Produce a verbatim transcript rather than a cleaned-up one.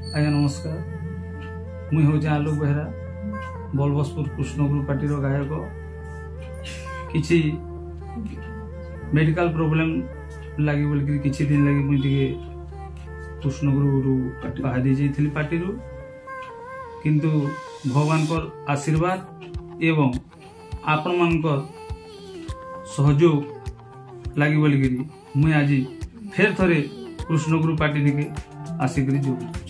आज्ञा नमस्कार। मुई हूँ आलोक बेहरा बलबसपुर कृष्णगुरु पार्टी गायक। किछि मेडिकल प्रोब्लेम लगी बोल किछि दिन लगी मुझे कृष्णगुरु पार्टी बाहरी जाइली पार्टी किंतु भगवान को आशीर्वाद एवं आपण मान सहयोग लगी बोल मुई आज फेर थरे कृष्णगुरु पार्टी के आसिक जोड़ी।